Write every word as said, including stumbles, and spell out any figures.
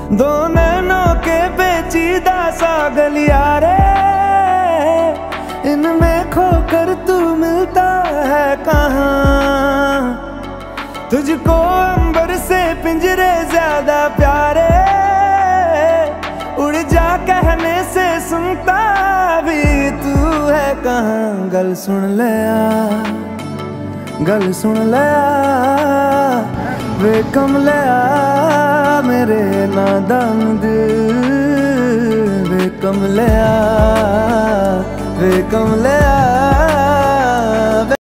दो नैनों के पेचीदा सा गलिया रे, इनमें खोकर तू मिलता है कहाँ। तुझको अंबर से पिंजरे ज्यादा प्यारे, उड़ जा कहने से सुनता भी तू है कहाँ। गल सुन ले आ, गल सुन ले आ, वे कमले आ मेरे नादान दिल। वे कमले आ, वे कमले आ।